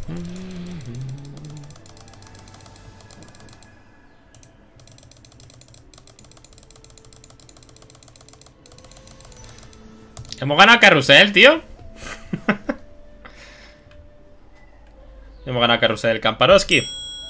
Hemos ganado carrusel, tío. Hemos ganado carrusel. Kamparowski.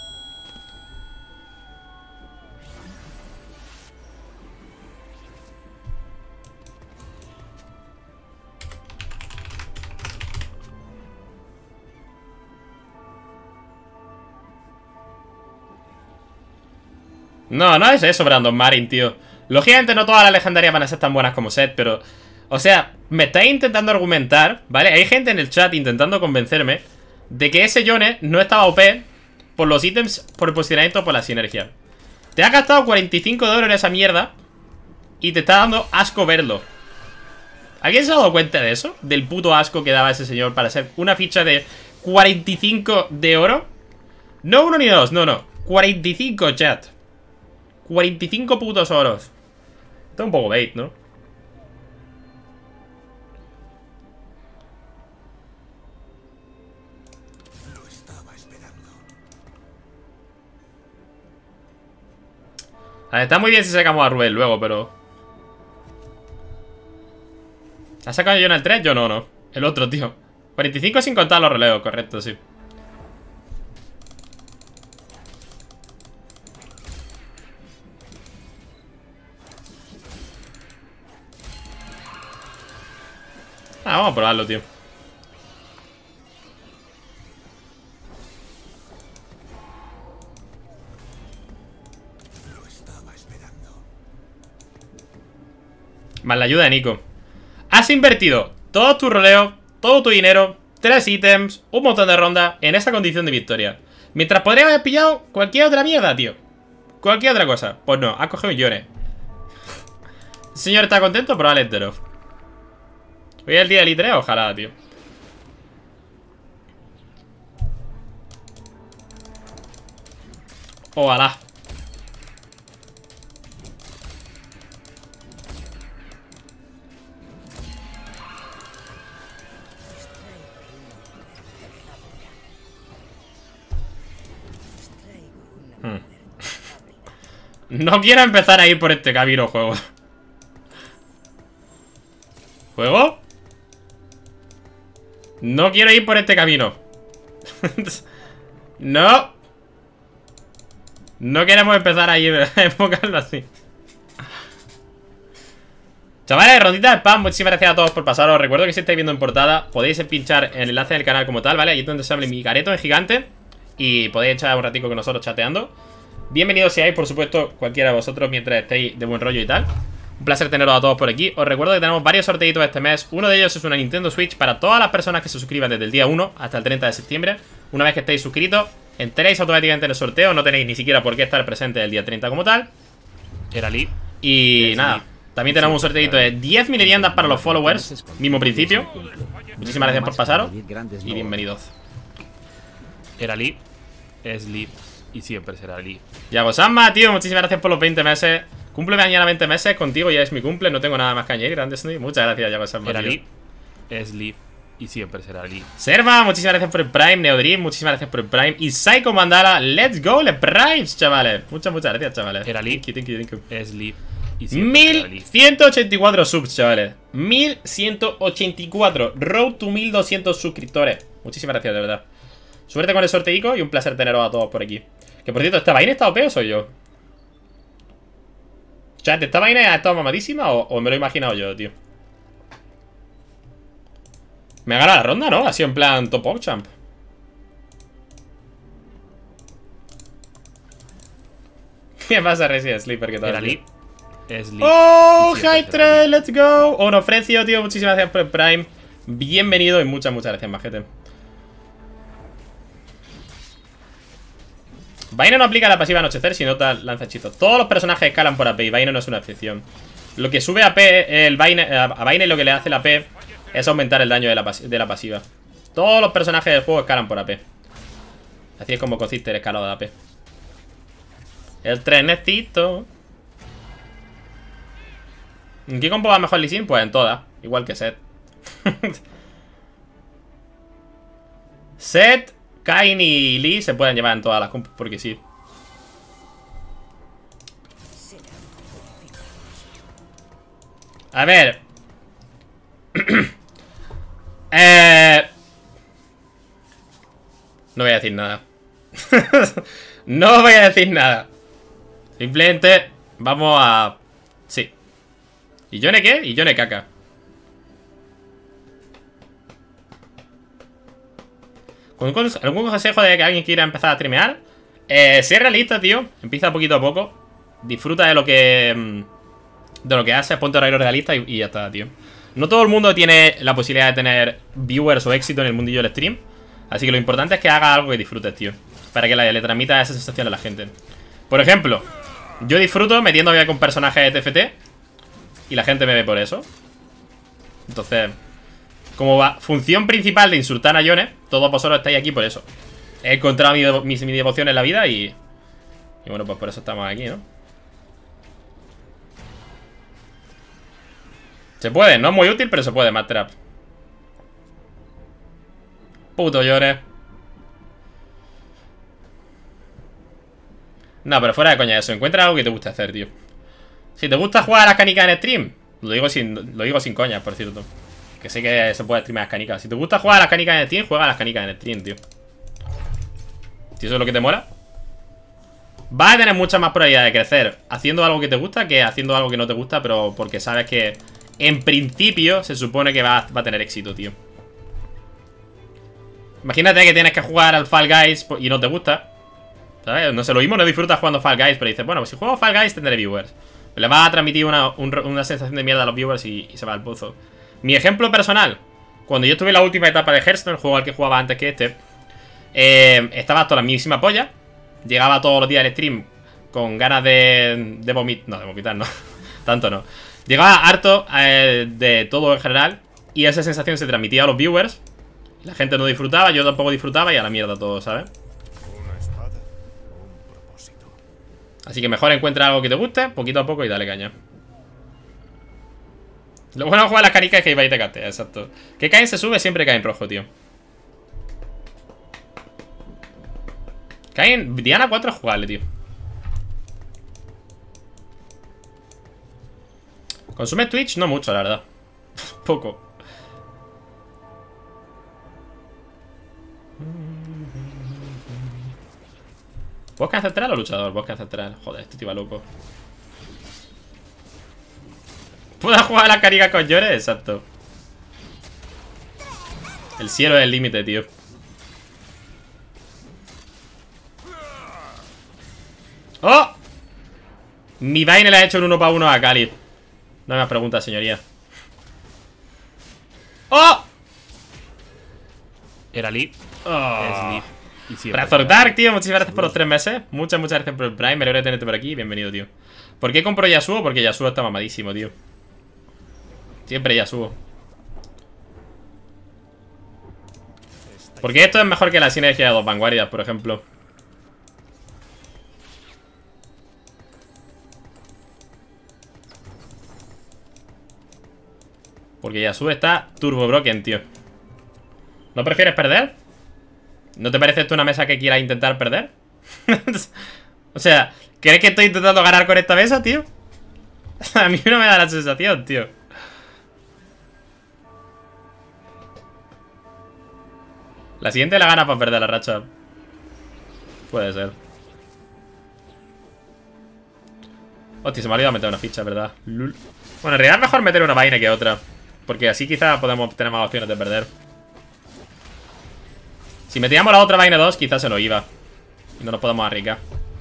No, no es eso, Brandon Marin, tío. Lógicamente no todas las legendarias van a ser tan buenas como Seth, pero... O sea, me estáis intentando argumentar, ¿vale? Hay gente en el chat intentando convencerme de que ese Yone no estaba OP por los ítems, por el posicionamiento, por la sinergia. Te has gastado 45 de oro en esa mierda y te está dando asco verlo. ¿Alguien se ha dado cuenta de eso? Del puto asco que daba ese señor para ser una ficha de 45 de oro. No uno ni dos, no, no. 45, chat. 45 putos oros. Está un poco bait, ¿no? Lo estaba esperando. A ver, está muy bien si sacamos a Rubén luego, pero... ¿Ha sacado yo en el 3? Yo no, no. El otro, tío. 45 sin contar los relevos, correcto, sí. Ah, vamos a probarlo, tío. Lo estaba esperando. Más la ayuda de Nico. Has invertido todo tu roleo, todo tu dinero, 3 ítems, un montón de rondas en esa condición de victoria. Mientras podría haber pillado cualquier otra mierda, tío. Cualquier otra cosa. Pues no, has cogido un Yone. ¿El señor está contento? Probablemente no. Hoy es el día del I3, ojalá, tío. Ojalá. No quiero empezar a ir por este camino, juego. ¿Juego? No quiero ir por este camino. No. No queremos empezar a ir a enfocarlo así. Chavales, rondita de spam, muchísimas gracias a todos por pasaros. Recuerdo que si estáis viendo en portada, podéis pinchar el enlace del canal como tal, ¿vale? Ahí es donde sale mi careto en gigante. Y podéis echar un ratico con nosotros chateando. Bienvenidos seáis, por supuesto, cualquiera de vosotros mientras estéis de buen rollo y tal. Un placer teneros a todos por aquí. Os recuerdo que tenemos varios sorteitos este mes. Uno de ellos es una Nintendo Switch para todas las personas que se suscriban desde el día 1 hasta el 30 de septiembre. Una vez que estéis suscritos, entraréis automáticamente en el sorteo. No tenéis ni siquiera por qué estar presente el día 30 como tal. Era Lee. Y nada, también tenemos un sorteito de 10 miliviandas para los followers. Mismo principio. Muchísimas gracias por pasaros y bienvenidos. Era Lee. Es Lee. Y siempre será Lee. Yago Samba, tío, muchísimas gracias por los 20 meses. Cumple mañana 20 meses, contigo ya es mi cumple. No tengo nada más que añadir, grandes. Muchas gracias, Yago Samba. Era tío. Lee. Es Lee. Y siempre será Lee. Serva, muchísimas gracias por el Prime. Neodream, muchísimas gracias por el Prime. Y Psycho Mandala, let's go, le Primes, chavales. Muchas gracias, chavales. Era Lee. Thank you. Es Lee. Y siempre será Lee. 1184 subs, chavales. 1184. Road to 1200 suscriptores. Muchísimas gracias, de verdad. Suerte con el sorteico y un placer teneros a todos por aquí. Que por cierto, ¿esta vaina está OP o soy yo? Chat, ¿esta vaina ha estado mamadísima o me lo he imaginado yo, tío? Me ha ganado la ronda, ¿no? Ha sido en plan top of champ. ¿Qué pasa, Resident Sleeper? ¿Qué tal? Era Lee. Es Lee. ¡Oh! Hype Trail, let's go. Onofrecio, tío, muchísimas gracias por el Prime. Bienvenido y muchas gracias, majete. Vaina no aplica la pasiva anochecer si no te lanza hechizos. Todos los personajes escalan por AP y Vaina no es una excepción. Lo que sube AP, a Vaina y lo que le hace la AP es aumentar el daño de la pasiva. Todos los personajes del juego escalan por AP. Así es como consiste el escalado de AP. El trenecito. ¿En qué combo va mejor Lee Sin? Pues en todas. Igual que Seth. Seth Kayn y Lee se pueden llevar en todas las compos porque sí. A ver. No voy a decir nada. No voy a decir nada. Simplemente vamos a... Sí. ¿Y Yone qué? Y Yone caca. ¿Algún consejo de que alguien quiera empezar a streamear? Sé realista, tío. Empieza poquito a poco. Disfruta de lo que... De lo que haces, ponte horario realista y ya está, tío. No todo el mundo tiene la posibilidad de tener viewers o éxito en el mundillo del stream. Así que lo importante es que haga algo que disfrutes, tío. Para que le transmita esa sensación a la gente. Por ejemplo, yo disfruto metiéndome con personajes de TFT y la gente me ve por eso. Entonces, como función principal de insultar a Yone, todos vosotros estáis aquí por eso. He encontrado mi devoción en la vida y bueno, pues por eso estamos aquí, ¿no? Se puede, no es muy útil, pero se puede, más trap. Puto Yone. No, pero fuera de coña eso. Encuentra algo que te guste hacer, tío. Si te gusta jugar a las canicas en stream, lo digo sin coña, por cierto. Que sé que se puede streamear las canicas. Si te gusta jugar a las canicas en stream, juega a las canicas en stream, tío. Si eso es lo que te mola, vas a tener mucha más probabilidad de crecer haciendo algo que te gusta que haciendo algo que no te gusta, pero porque sabes que en principio se supone que va a tener éxito, tío. Imagínate que tienes que jugar al Fall Guys y no te gusta, ¿sabes? No sé, lo mismo no disfrutas jugando Fall Guys, pero dices, bueno, pues si juego Fall Guys tendré viewers. Le vas a transmitir una sensación de mierda a los viewers y se va al pozo. Mi ejemplo personal, cuando yo estuve en la última etapa de Hearthstone, el juego al que jugaba antes que este, estaba toda la mismísima polla. Llegaba todos los días al stream con ganas de vomitar. No, de vomitar no. Tanto no. Llegaba harto de todo en general. Y esa sensación se transmitía a los viewers. La gente no disfrutaba, yo tampoco disfrutaba y a la mierda todo, ¿sabes? Una espada, un propósito. Así que mejor encuentra algo que te guste, poquito a poco y dale caña. Lo bueno de jugar a las canicas es que iba y te castea, exacto. Que Kayn se sube, siempre cae en rojo, tío. Kayn, Diana 4 es jugable, tío. ¿Consume Twitch? No mucho, la verdad. Poco. ¿Bosque ancestral o luchador? Bosque ancestral. Joder, este tío va loco. ¿Puedo jugar a la carica con Yone? Exacto. El cielo es el límite, tío. ¡Oh! Mi Vayne le ha hecho un 1 para 1 a Khalid. No me más preguntas, señoría. ¡Oh! Era Lee. Oh. Es Lee. Y sí, Razor Dark, tío, muchísimas gracias por los 3 meses. Muchas gracias por el Prime. Me alegro de tenerte por aquí. Bienvenido, tío. ¿Por qué compro Yasuo? Porque Yasuo está mamadísimo, tío. Siempre Yasuo. Porque esto es mejor que la sinergia de dos vanguardias, por ejemplo. Porque Yasuo está turbo broken, tío. ¿No prefieres perder? ¿No te parece esto una mesa que quiera intentar perder? O sea, ¿crees que estoy intentando ganar con esta mesa, tío? A mí no me da la sensación, tío. La siguiente la gana para perder la racha. Puede ser. Hostia, se me ha olvidado meter una ficha, ¿verdad? Lul. Bueno, en realidad es mejor meter una vaina que otra. Porque así quizás podemos tener más opciones de perder. Si metíamos la otra vaina 2, quizás se nos iba. Y no nos podemos arriesgar.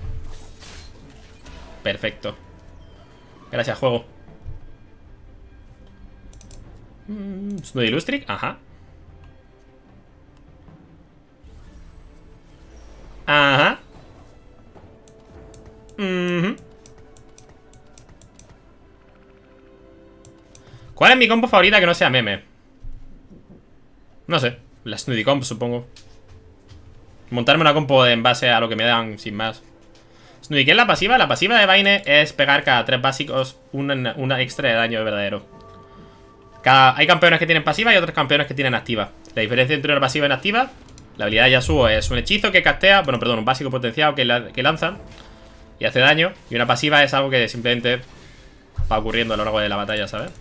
Perfecto. Gracias, juego. Snooty Lustric, ajá. Ajá. ¿Cuál es mi compo favorita que no sea meme? No sé. La Snooty Comp, supongo. Montarme una compo en base a lo que me dan, sin más. Snooty, ¿qué es la pasiva? La pasiva de Vayne es pegar cada 3 básicos una extra de daño verdadero. Hay campeones que tienen pasiva y otros campeones que tienen activa. La diferencia entre una pasiva y una activa La habilidad de Yasuo es un hechizo que castea, bueno, perdón, un básico potenciado que lanza y hace daño. Y una pasiva es algo que simplemente va ocurriendo a lo largo de la batalla, ¿sabes?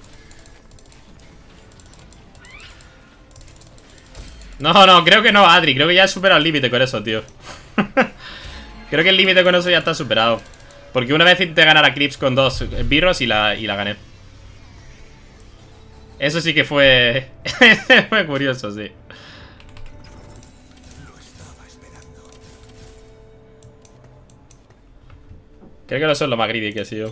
No, creo que no, Adri. Creo que ya he superado el límite con eso, tío. Creo que el límite con eso ya está superado. Porque una vez intenté ganar a Crips con 2 birros y la gané. Eso sí que fue... fue curioso, sí. Creo que eso es lo más greedy que he sido.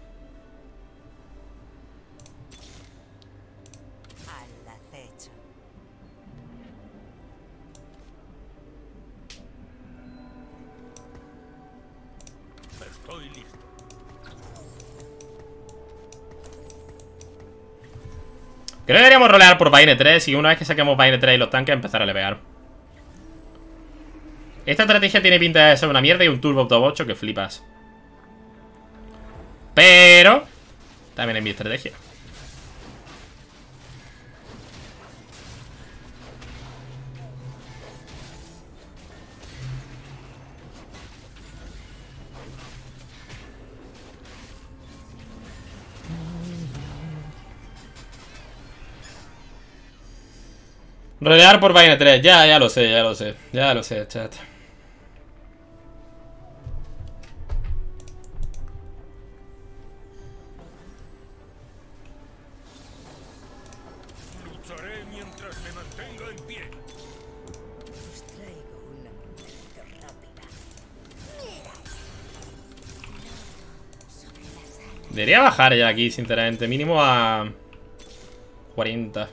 Estoy listo. Creo que deberíamos rolear por Vayne 3 y una vez que saquemos Vayne 3 y los tanques empezar a levear. Esta estrategia tiene pinta de ser una mierda y un turbo top 8 que flipas. Pero también es mi estrategia. Rodear por Vayne 3, ya lo sé, chat. Lucharé mientras me mantenga en pie. Os traigo una muerte rápida. Debería bajar ya aquí, sinceramente. Mínimo a 40.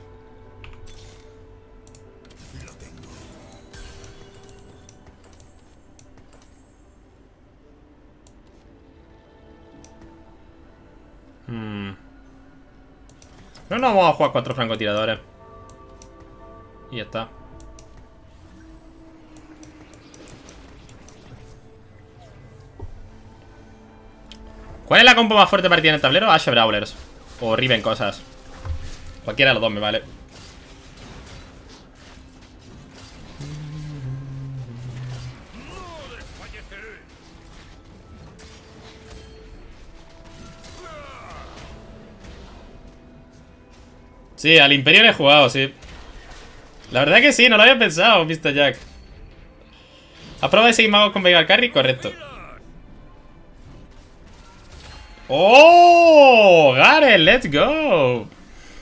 No vamos a jugar 4 francotiradores. Y ya está. ¿Cuál es la compo más fuerte para ti en el tablero? Ashe Brawlers o Riven cosas. Cualquiera de los dos me vale. Sí, al Imperio le he jugado, sí. La verdad que sí, no lo había pensado, Mr. Jack. ¿Has probado de 6 magos con Veigar Carry? Correcto. ¡Oh! Garen, let's go.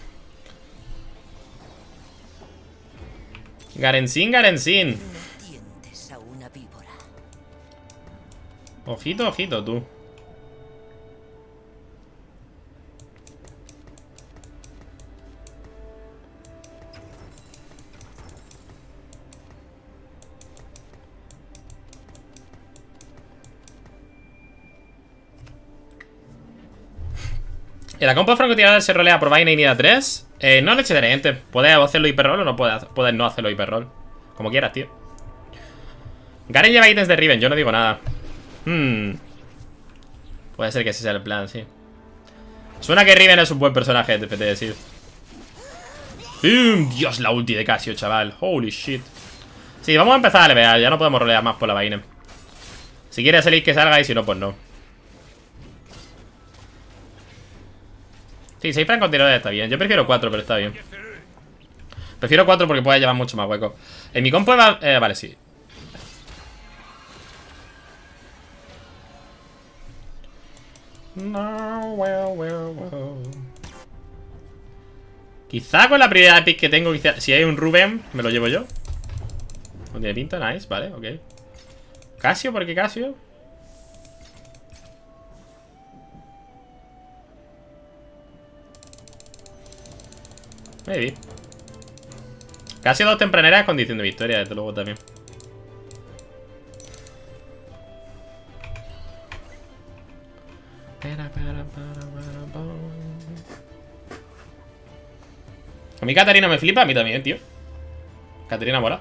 Garensin. No tientes a una víbora. Ojito, tú. ¿En la compa francotirador se rolea por Vayne y Nida 3? No necesariamente. Puedes hacerlo hiperroll o no puedes no hacerlo hiperroll. Como quieras, tío. Garen lleva ítems de Riven, yo no digo nada. Puede ser que ese sea el plan, sí. Suena que Riven es un buen personaje, te decir. Dios, la ulti de Casio, chaval. Holy shit. Sí, vamos a empezar a levear. Ya no podemos rolear más por la Vayne. Si quiere salir, que salga, y si no, pues no. Sí, 6 francotiradores está bien. Yo prefiero 4, pero está bien. Prefiero 4 porque puede llevar mucho más hueco. En mi compo vale, sí. Quizá con la prioridad de pick que tengo, quizá, si hay un Rubén, me lo llevo yo. No tiene pinta, nice, vale, ok. Casio, ¿por qué Casio? Maybe. Casi 2 tempraneras, condición de victoria, desde luego también. A mí Katarina me flipa, a mí también, tío. Katarina mola.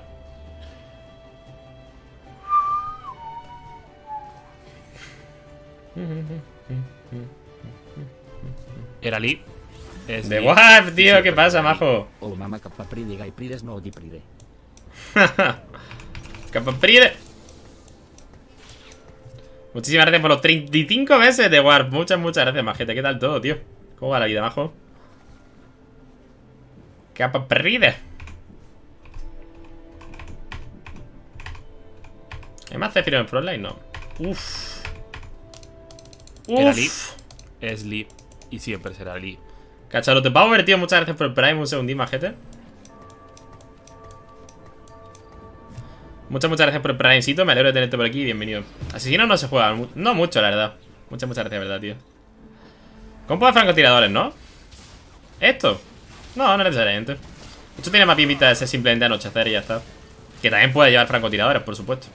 Era Lee. De Warp, tío, ¿qué pasa, majo? O mamá capa pride gai prides no di pride. Capapride. Muchísimas gracias por los 35 meses de Warp. Muchas gracias, majete. ¿Qué tal todo, tío? ¿Cómo va la vida abajo? Capapride. ¿Hay más Zephyr en Frontline? No. Uff. Era Lee, es Lee y siempre será Lee. Cacharote Power, tío, muchas gracias por el Prime. Un segundín, majete. Muchas gracias por el Primecito. Me alegro de tenerte por aquí. Bienvenido. Asesino no se juega. No mucho, la verdad. Muchas gracias, verdad, tío. Compo de francotiradores, ¿no? ¿Esto? No, no necesariamente. Esto tiene más pinta de ser simplemente anochecer y ya está. Que también puede llevar francotiradores, por supuesto.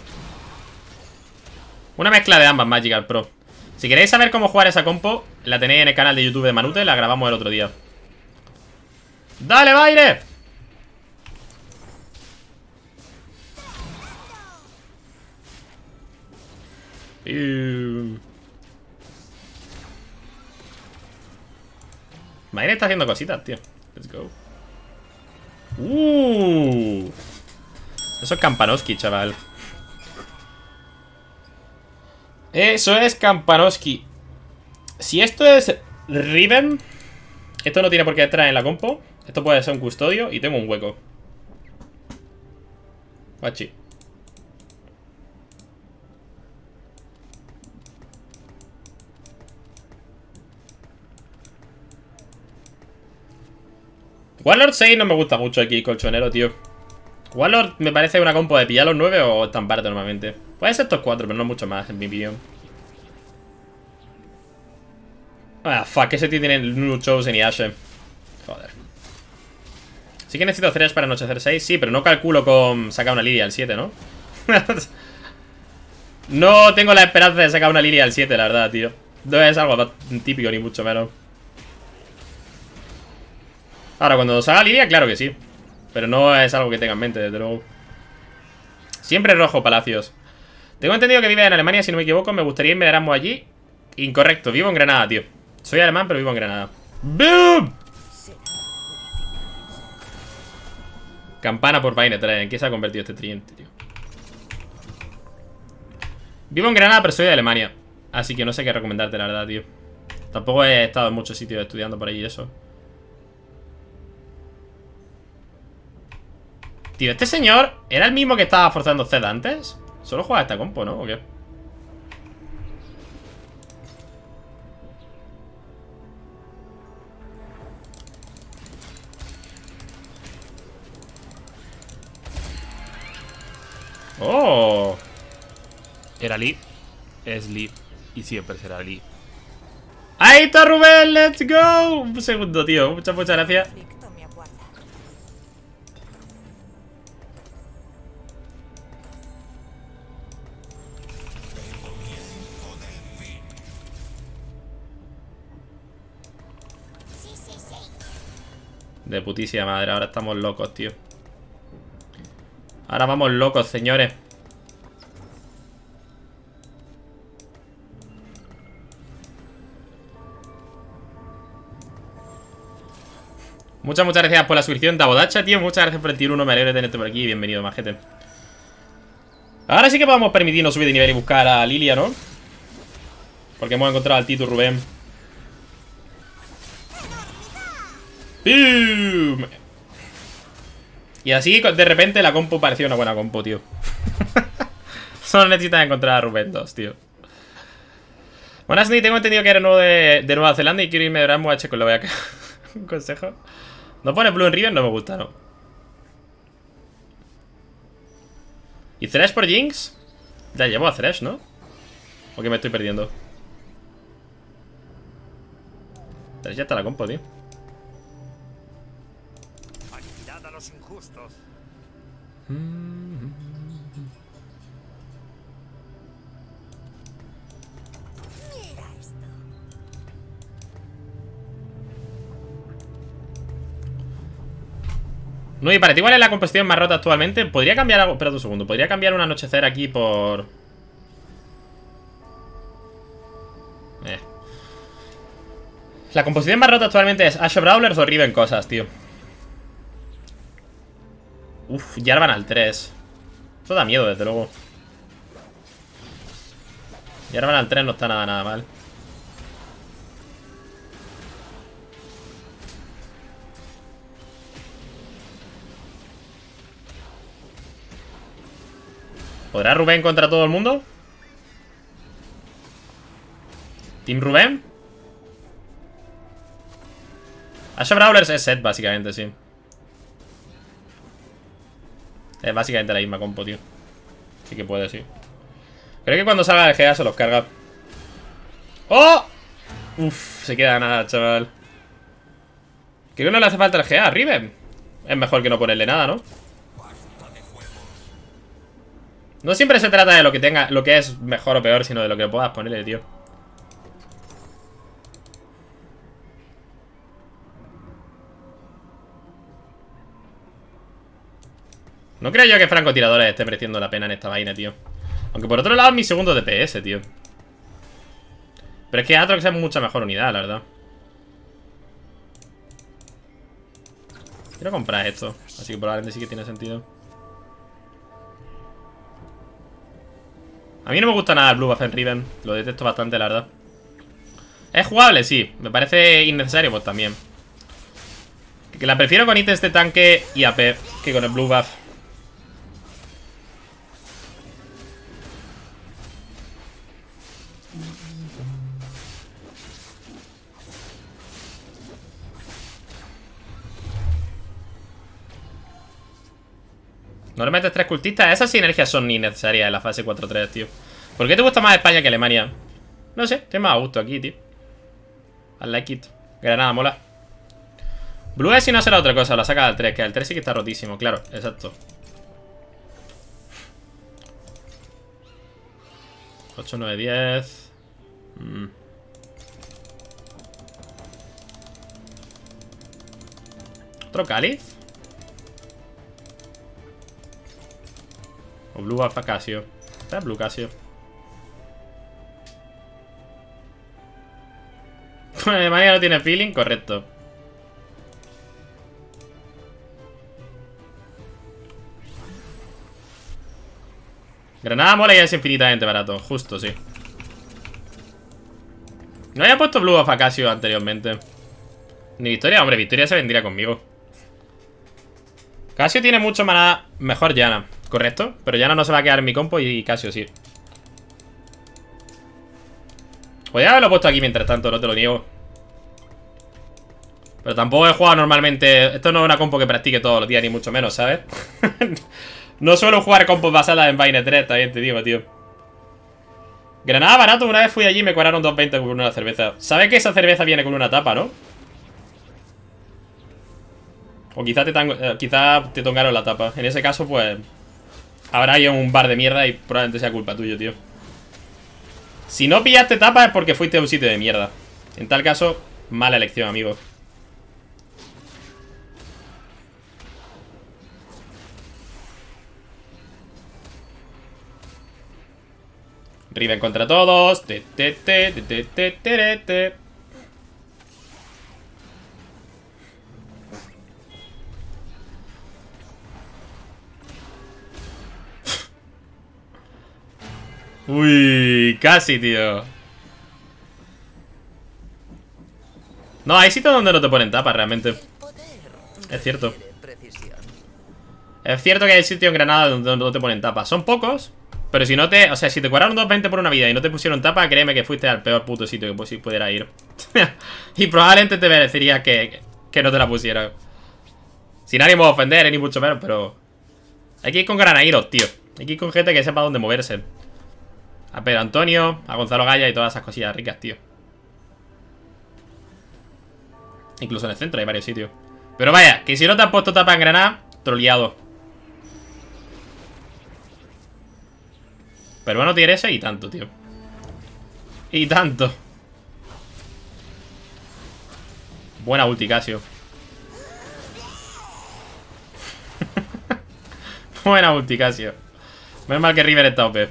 Una mezcla de ambas, Magical Pro. Si queréis saber cómo jugar esa compo, la tenéis en el canal de YouTube de Manute. La grabamos el otro día. ¡Dale, Baire! Baire está haciendo cositas, tío. Let's go. Eso es Kampanowski, chaval. Eso es Kampanowski. Si esto es Riven, esto no tiene por qué entrar en la compo. Esto puede ser un custodio y tengo un hueco. Guachi. Warlord 6 no me gusta mucho aquí, colchonero, tío. Warlord me parece una compo de pillar los 9 o estamparte normalmente. Puede ser estos 4, pero no mucho más, en mi opinión. Ah, fuck, ese tío tiene New Chosen y Ashe. Joder. Sí que necesito Thresh para anochecer 6, sí, pero no calculo con sacar una Lilia al 7, ¿no? No tengo la esperanza de sacar una Lilia al 7, la verdad, tío. No es algo típico, ni mucho menos. Ahora, cuando salga Lilia, claro que sí. Pero no es algo que tenga en mente, desde luego. Siempre rojo, Palacios. Tengo entendido que vive en Alemania, si no me equivoco. Me gustaría irme de Erasmus allí. Incorrecto, vivo en Granada, tío. Soy alemán, pero vivo en Granada. ¡Boom! Campana por Paine 3. ¿En qué se ha convertido este tridente, tío? Vivo en Granada, pero soy de Alemania. Así que no sé qué recomendarte, la verdad, tío. Tampoco he estado en muchos sitios estudiando por allí y eso. Tío, este señor ¿era el mismo que estaba forzando Zed antes? Solo juega esta compo, ¿no? ¿O qué? ¡Oh! Era Lee, es Lee y siempre será Lee. ¡Ahí está Rubén! ¡Let's go! Un segundo, tío. Muchas gracias. De putísima madre, ahora estamos locos, tío. Ahora vamos locos, señores. Muchas gracias por la suscripción, Tabodacha, tío. Muchas gracias por el tier 1, me alegro de tenerte por aquí. Bienvenido, majete. Ahora sí que podemos permitirnos subir de nivel y buscar a Lilia, ¿no? Porque hemos encontrado al Tito Rubén. ¡Boom! Y así, de repente, la compo parecía una buena compo, tío. Solo necesitas encontrar a Rubén 2, tío. Buenas, Ni, tengo entendido que eres nuevo de Nueva Zelanda y quiero irme de Erasmus a Checoslovaquia. Un consejo. ¿No pone Blue en Riven? No me gusta, ¿no? ¿Y Thresh por Jinx? Ya llevo a Thresh, ¿no? ¿O que me estoy perdiendo? Thresh ya está la compo, tío. Aniquilad a los injustos. Mira esto. No, y para ti, ¿cuál es la composición más rota actualmente? Podría cambiar algo. Espera un segundo. Podría cambiar un anochecer aquí por. La composición más rota actualmente es Ashe Brawlers o Riven Cosas, tío. Uf, Jarvan al 3. Eso da miedo, desde luego. Jarvan al 3 no está nada mal. ¿Podrá Rubén contra todo el mundo? ¿Team Rubén? Ashe Brawlers es set, básicamente, sí. Es básicamente la misma compo, tío. Sí que puede, sí. Creo que cuando salga el GA se los carga. ¡Oh! Uf, se queda nada, chaval. Creo que no le hace falta el GA a Riven. Es mejor que no ponerle nada, ¿no? No siempre se trata de lo que tenga, lo que es mejor o peor, sino de lo que puedas ponerle, tío. No creo yo que francotiradores esté mereciendo la pena en esta vaina, tío. Aunque por otro lado es mi segundo DPS, tío. Pero es que Aatrox es mucha mejor unidad, la verdad. Quiero comprar esto, así que probablemente sí que tiene sentido. A mí no me gusta nada el blue buff en Riven. Lo detesto bastante, la verdad. Es jugable, sí. Me parece innecesario, pues también. Que la prefiero con ítems de tanque y AP que con el blue buff. No le metes 3 cultistas. Esas sinergias son innecesarias en la fase 4-3, tío. ¿Por qué te gusta más España que Alemania? No sé, estoy más a gusto aquí, tío. I like it. Granada, mola. Blue si no será otra cosa, la saca del 3, que el 3 sí que está rotísimo, claro, exacto. 8, 9, 10. ¿Otro cáliz? O Blue Alpha Casio. Está Blue Casio. Alemania no tiene feeling, correcto. Granada mola y es infinitamente barato, justo, sí. No había puesto Blue Alpha Casio anteriormente. Ni Victoria, hombre, Victoria se vendría conmigo. Casio tiene mucho maná. Mejor Yana, correcto. Pero Yana no se va a quedar en mi compo y Casio sí. Podría haberlo puesto aquí mientras tanto, no te lo niego. Pero tampoco he jugado normalmente. Esto no es una compo que practique todos los días, ni mucho menos, ¿sabes? No suelo jugar compos basadas en Vayne 3, también te digo, tío. Granada barato, una vez fui allí y me cobraron 2.20 con una cerveza. ¿Sabes que esa cerveza viene con una tapa, no? O quizá te tongaron la tapa. En ese caso, pues habrá ahí un bar de mierda y probablemente sea culpa tuya, tío. Si no pillaste tapa es porque fuiste a un sitio de mierda. En tal caso, mala elección, amigo. Riven contra todos. Uy, casi, tío. No, hay sitios donde no te ponen tapas, realmente. Es cierto. Es cierto que hay sitios en Granada donde no te ponen tapas. Son pocos, pero si no te... O sea, si te cobraron 2.20 por una vida y no te pusieron tapa, créeme que fuiste al peor puto sitio que pudiera ir. Y probablemente te merecería que no te la pusieran. Sin ánimo de ofender, ni mucho menos, pero... Hay que ir con granaditos, tío. Hay que ir con gente que sepa dónde moverse. A Pedro Antonio, a Gonzalo Gaya y todas esas cosillas ricas, tío. Incluso en el centro hay varios sitios. Pero vaya, que si no te has puesto tapa en Granada, troleado. Pero bueno, tiene ese y tanto, tío. Y tanto. Buena ulti, Casio. Buena ulti, Casio. Menos mal que River está OP.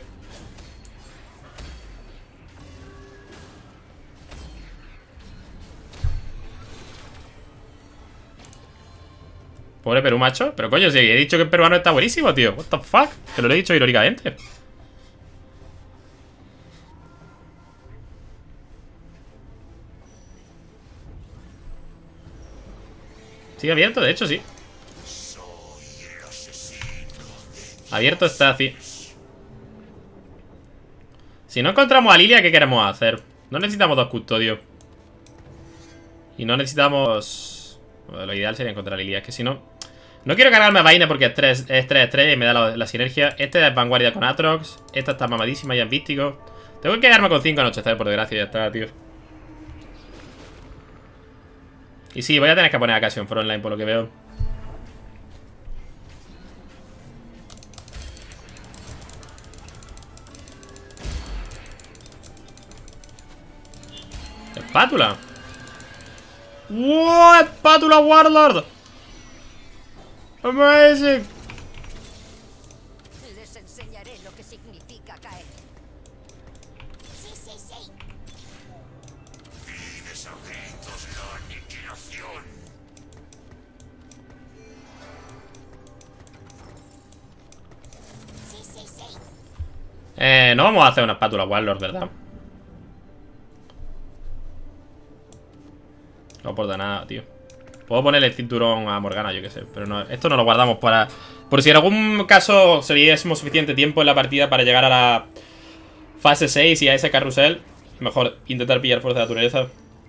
Pobre Perú, macho. Pero coño, si he dicho que el peruano está buenísimo, tío. What the fuck. Que lo he dicho irónicamente. Sigue abierto, de hecho, sí. Abierto está así. Si no encontramos a Lilia, ¿qué queremos hacer? No necesitamos 2 custodios. Y no necesitamos... Bueno, lo ideal sería encontrar a Lilia. Es que si no... No quiero cargarme a Vaina porque es 3 estrellas y me da la sinergia. Este es vanguardia con Atrox. Esta está mamadísima y es místico. Tengo que quedarme con 5 anochecer, por desgracia. Ya está, tío. Y sí, voy a tener que poner a Cassian Frontline por lo que veo. Espátula. ¡Wow! ¡Espátula Warlord! ¡Amazing! Les enseñaré lo que significa caer. Sí, sí, sí. Pides a gritos la aniquilación. Sí, sí, sí. No vamos a hacer una espátula Warlord, ¿verdad? No aporta nada, tío. Puedo ponerle el cinturón a Morgana, yo qué sé. Pero no, esto no lo guardamos para... Por si en algún caso seríamos suficiente tiempo en la partida para llegar a la fase 6 y a ese carrusel. Mejor intentar pillar fuerza de naturaleza.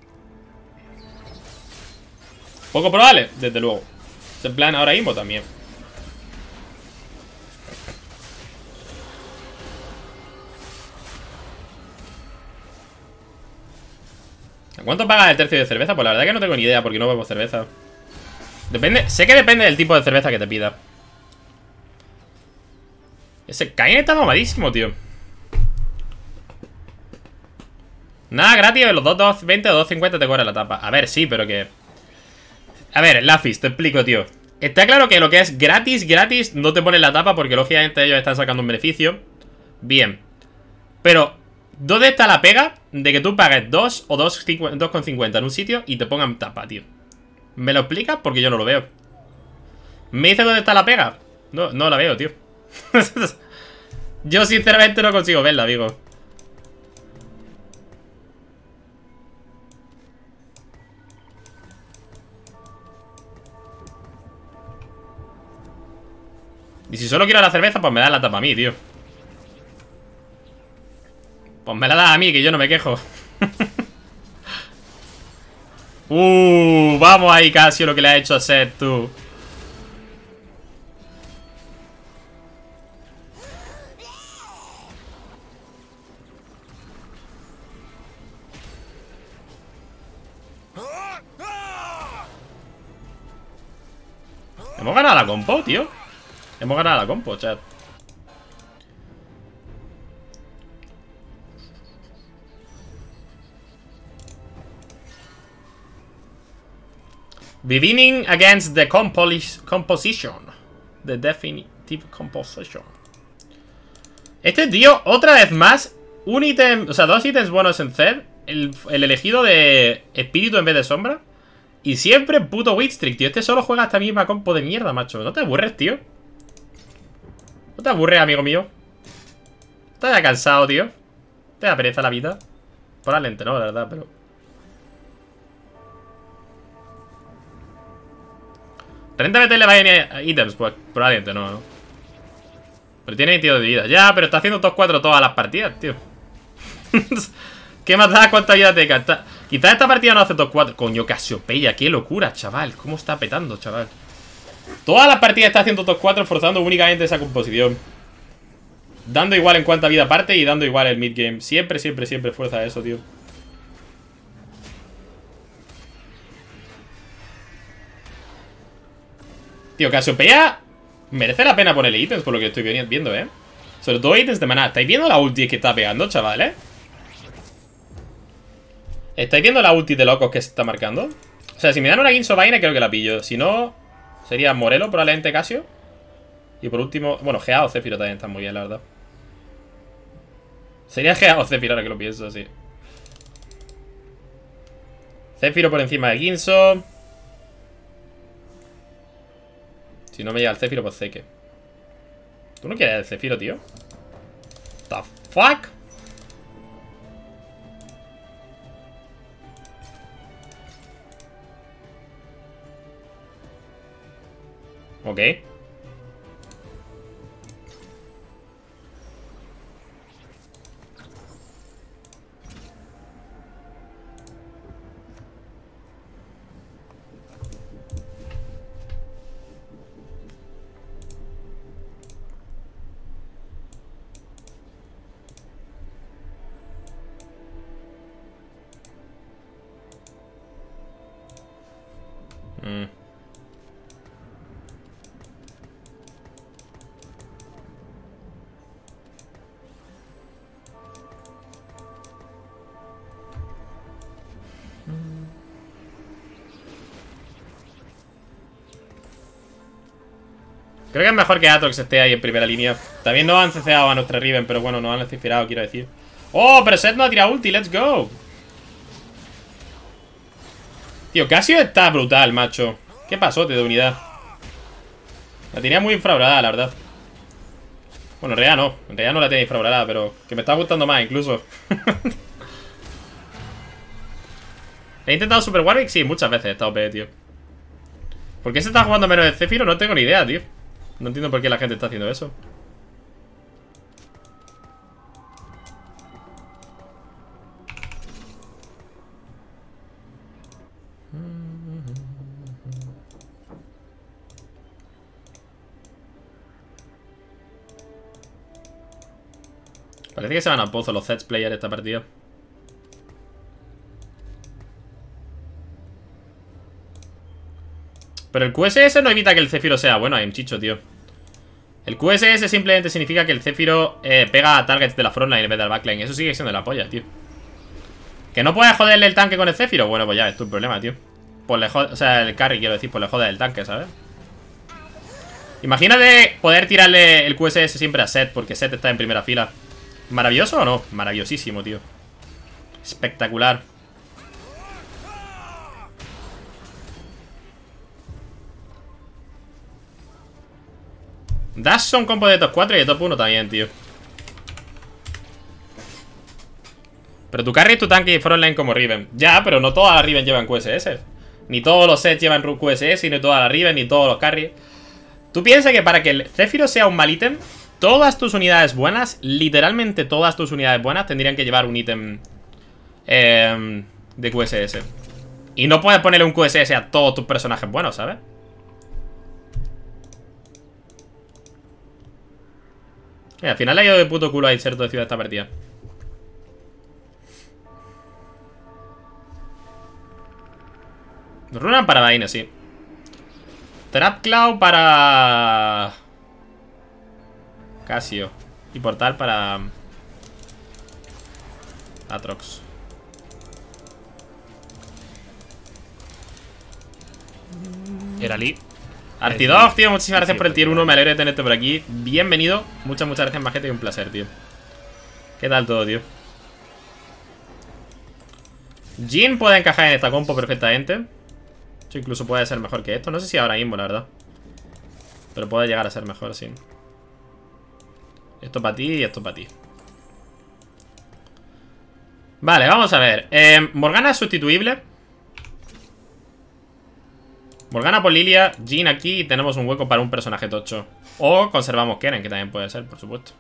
Poco probable, desde luego. En plan, ahora mismo también. ¿A cuánto paga el tercio de cerveza? Pues la verdad que no tengo ni idea porque no bebo cerveza. Depende, sé que depende del tipo de cerveza que te pida. Ese Cain está mamadísimo, tío. Nada, gratis, los 2.20 o 2.50 te cobra la tapa. A ver, sí, pero que... A ver, Lafis, te explico, tío. Está claro que lo que es gratis, no te pone la tapa porque lógicamente ellos están sacando un beneficio. Bien. Pero, ¿dónde está la pega de que tú pagues 2 o 2,50 en un sitio y te pongan tapa, tío? ¿Me lo explicas? Porque yo no lo veo. ¿Me dice dónde está la pega? No, no la veo, tío. Yo sinceramente no consigo verla, amigo. Y si solo quiero la cerveza, pues me da la tapa a mí, tío. Pues me la da a mí, que yo no me quejo. Vamos ahí, Casio, lo que le ha hecho a Seth, tú. Hemos ganado la compo, tío. Hemos ganado la compo, chat. Beginning against the composition. The definitive composition. Este tío, otra vez más, un ítem, o sea, 2 ítems buenos en Zed. El elegido de espíritu en vez de sombra. Y siempre puto Witstreak, tío. Este solo juega esta misma compo de mierda, macho. ¿No te aburres, tío? ¿No te aburres, amigo mío? ¿Estás ya cansado, tío? ¿Te da pereza la vida? Probablemente no, la verdad, pero... ¿Renta meterle vaya ítems? Pues probablemente no, ¿no? Pero tiene 22 de vida. Ya, pero está haciendo top 4 todas las partidas, tío. ¿Qué más da? ¿Cuánta vida te gasta? Quizás esta partida no hace top 4. Coño, Casiopeia, qué locura, chaval. ¿Cómo está petando, chaval? Todas las partidas está haciendo top 4, forzando únicamente esa composición. Dando igual en cuánta vida parte y dando igual el mid-game. Siempre, siempre, siempre fuerza eso, tío. Tío, Casiopeia merece la pena ponerle ítems por lo que estoy viendo, Sobre todo ítems de maná. ¿Estáis viendo la ulti que está pegando, chavales? ¿Estáis viendo la ulti de locos que se está marcando? O sea, si me dan una Ginso Vaina creo que la pillo. Si no, sería Morelo, probablemente Casio. Y por último, bueno, Gea o Zephyro también están muy bien, la verdad. Sería Gea o Zephyro ahora que lo pienso, sí. Zephyro por encima de Ginso. Si no me llega el Céfiro, pues Zeke. ¿Tú no quieres el Céfiro, tío? ¿The fuck? Ok. Creo que es mejor que Aatrox esté ahí en primera línea. También nos han ceceado a nuestra Riven, pero bueno, nos han descifrado, quiero decir. ¡Oh! Pero Seth no ha tirado ulti, ¡let's go! Tío, Cassio está brutal, macho. ¿Qué pasote de unidad? La tenía muy infravalorada, la verdad. Bueno, en realidad no la tenía infravalorada, pero que me está gustando más, incluso. ¿He intentado Super Warwick? Sí, muchas veces he estado OP, tío. ¿Por qué se está jugando menos de Céfiro? No tengo ni idea, tío. No entiendo por qué la gente está haciendo eso. Parece que se van a pozo los Zeds player esta partida. Pero el QSS no evita que el Céfiro sea bueno, hay un chicho, tío. El QSS simplemente significa que el Céfiro pega a targets de la frontline en vez del backline. Eso sigue siendo la polla, tío. ¿Que no puedes joderle el tanque con el Céfiro? Bueno, pues ya es tu problema, tío. Pues le jode, o sea, el carry, quiero decir, pues le jode el tanque, ¿sabes? Imagínate poder tirarle el QSS siempre a Seth, porque Seth está en primera fila. ¿Maravilloso o no? Maravillosísimo, tío. Espectacular. Dash son compo de top 4 y de top 1 también, tío. Pero tu carry y tu tanque y frontline como Riven. Ya, pero no todas las Riven llevan QSS. Ni todos los sets llevan QSS, ni todas las Riven, ni todos los carry. Tú piensas que para que el Céfiro sea un mal ítem, todas tus unidades buenas, literalmente todas tus unidades buenas, tendrían que llevar un ítem de QSS. Y no puedes ponerle un QSS a todos tus personajes buenos, ¿sabes? Al final le ha ido de puto culo a inserto de ciudad esta partida. Runan para Vayne, sí. Trap Cloud para Cassio. Y Portal para Aatrox. Era Lee. Artidog, tío, muchísimas gracias por el tier 1. Me alegro de tenerte por aquí. Bienvenido. Muchas gracias, majete, y un placer, tío. ¿Qué tal todo, tío? Jhin puede encajar en esta compo perfectamente. Incluso puede ser mejor que esto. No sé si ahora mismo, la verdad. Pero puede llegar a ser mejor, sí. Esto para ti y esto para ti. Vale, vamos a ver. Morgana es sustituible. Morgana por Lilia, Jhin aquí y tenemos un hueco para un personaje tocho. O conservamos Kennen, que también puede ser, por supuesto.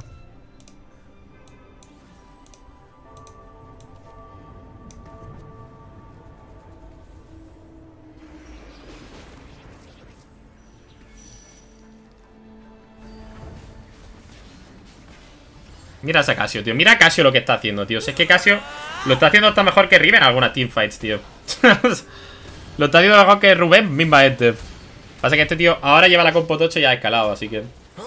Mira a Cassio, tío. Mira a Cassio lo que está haciendo, tío. Si es que Cassio lo está haciendo hasta mejor que Riven en algunas teamfights, tío. Lo está haciendo mejor que Rubén, misma este. Pasa que este tío ahora lleva la compo tocho y ya ha escalado, así que...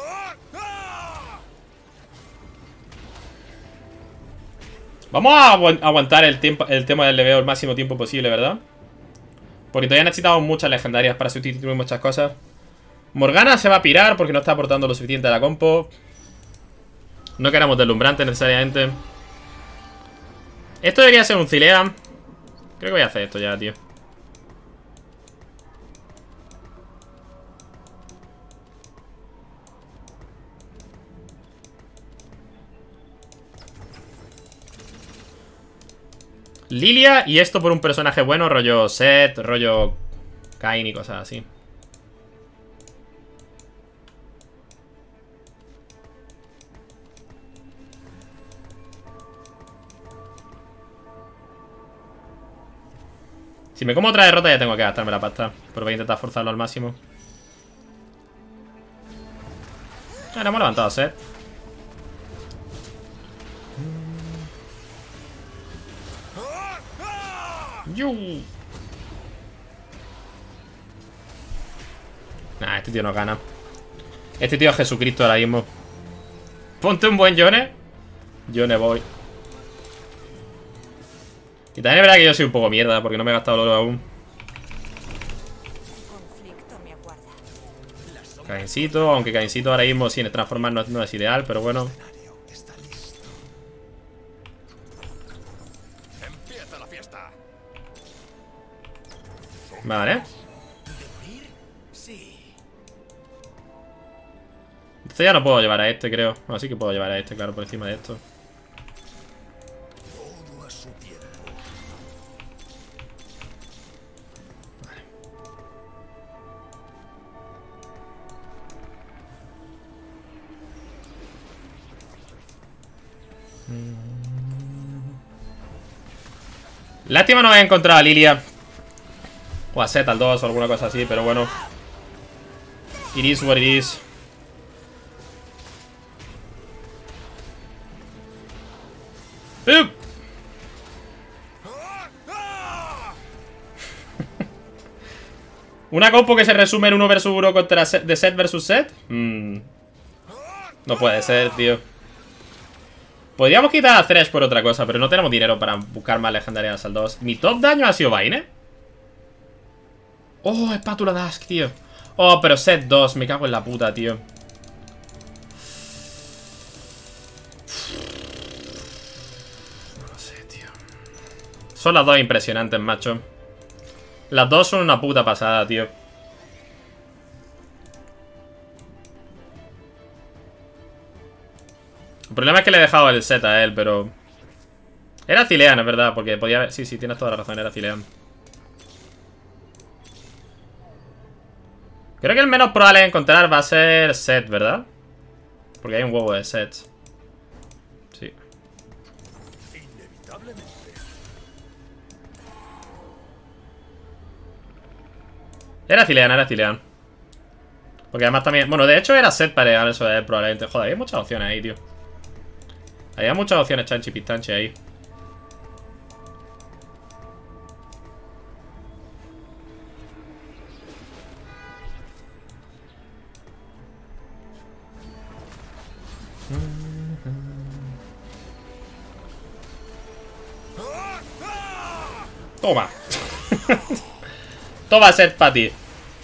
Vamos a aguantar el tema del leveo el máximo tiempo posible, ¿verdad? Porque todavía necesitamos muchas legendarias para sustituir muchas cosas. Morgana se va a pirar porque no está aportando lo suficiente a la compo. No queremos deslumbrante necesariamente. Esto debería ser un Cilea. Creo que voy a hacer esto ya, tío. Lilia y esto por un personaje bueno, rollo Seth, rollo Kayn y cosas así. Si me como otra derrota ya tengo que gastarme la pasta. Pero voy a intentar forzarlo al máximo. Ahora hemos levantado a Seth. Nah, este tío no gana. Este tío es Jesucristo ahora mismo. Ponte un buen Yone. Yone voy. Y también es verdad que yo soy un poco mierda porque no me he gastado el oro aún. Conflicto me aguarda. Kaincito, aunque Kaincito ahora mismo sin transformar no es ideal, pero bueno. Empieza la fiesta. Vale. Sí. Entonces ya no puedo llevar a este, creo. Bueno, sí que puedo llevar a este, claro, por encima de esto. Todo a su tiempo. Lástima no haber encontrado a Lilia o a Seth al 2 o alguna cosa así, pero bueno. It is what it is. Una compo que se resume en 1 vs 1 contra de Seth vs Seth. No puede ser, tío. Podríamos quitar a Thresh por otra cosa, pero no tenemos dinero para buscar más legendarias al 2. Mi top daño ha sido Vayne. Oh, espátula Dusk, tío. Oh, pero Seth 2, me cago en la puta, tío. No sé, tío. Son las dos impresionantes, macho. Las dos son una puta pasada, tío. El problema es que le he dejado el set a él, pero... Era Zilean, es verdad, porque podía haber... Sí, tienes toda la razón, era Zilean. Creo que el menos probable de encontrar va a ser Seth, ¿verdad? Porque hay un huevo de sets. Sí. Inevitablemente. Era Zilean. Porque además también... Bueno, de hecho era Seth para llegar eso de él, probablemente. Joder, hay muchas opciones ahí, tío. Había muchas opciones chanchi pistanche ahí. Toma. Toma Seth para ti.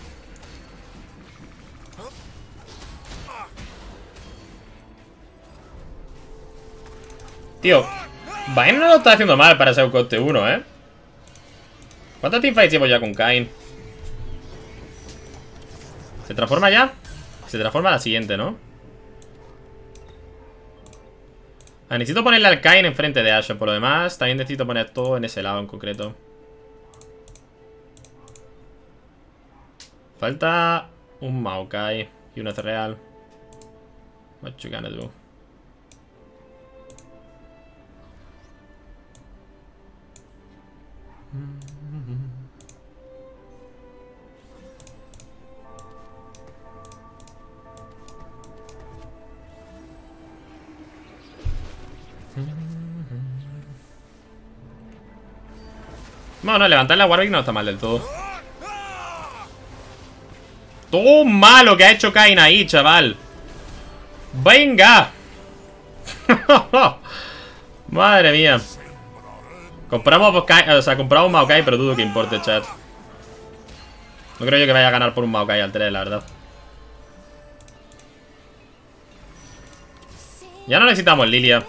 Tío, Vayne no lo está haciendo mal para ser un coste 1, ¿eh? ¿Cuántas teamfights llevo ya con Kayn? ¿Se transforma ya? Se transforma a la siguiente, ¿no? Ah, necesito ponerle al Kayn enfrente de Ashe. Por lo demás, también necesito poner todo en ese lado en concreto. Falta un Maokai y un Ezreal. What you gonna do? Bueno, levantar la Warwick no está mal del todo. Toma lo que ha hecho Kayn ahí, chaval. ¡Venga! Madre mía. Compramos Maokai, pero dudo que importe, chat. No creo yo que vaya a ganar por un Maokai al 3, la verdad. Ya no necesitamos Lilia.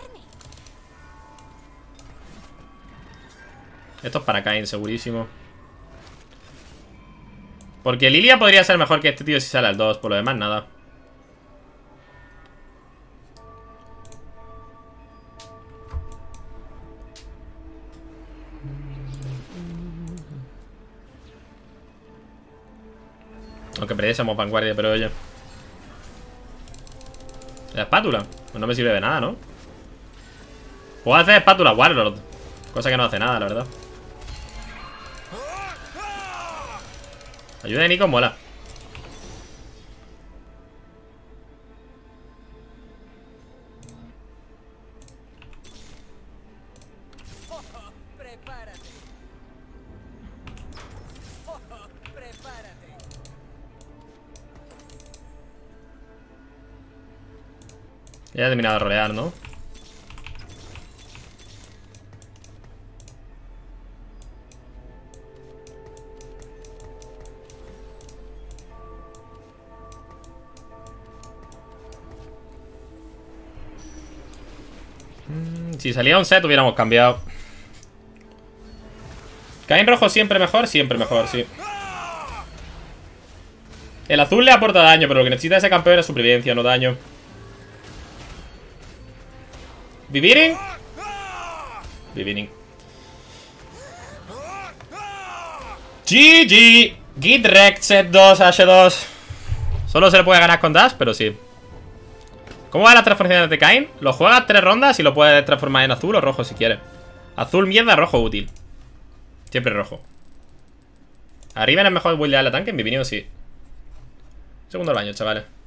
Esto es para Kayn, segurísimo. Porque Lilia podría ser mejor que este tío si sale al 2. Por lo demás, nada. Aunque perdiésemos vanguardia, pero oye. La espátula. Pues no me sirve de nada, ¿no? Puedo hacer espátula Warlord. Cosa que no hace nada, la verdad. Ayuda de Nico mola. Prepárate. Prepárate. Ya he terminado de rolear, ¿no? Si salía un set hubiéramos cambiado. Kayn rojo siempre mejor, sí. El azul le aporta daño, pero lo que necesita ese campeón es supervivencia, no daño. ¿Viviring? Viviring. GG. Git Rect set 2 H2. Solo se le puede ganar con dash, pero sí. ¿Cómo van las transformaciones de Kayn? Lo juegas 3 rondas y lo puedes transformar en azul o rojo si quieres. Azul mierda, rojo útil. Siempre rojo. ¿Arriba es mejor buildear el tanque? En mi opinión sí. Segundo al baño, chavales.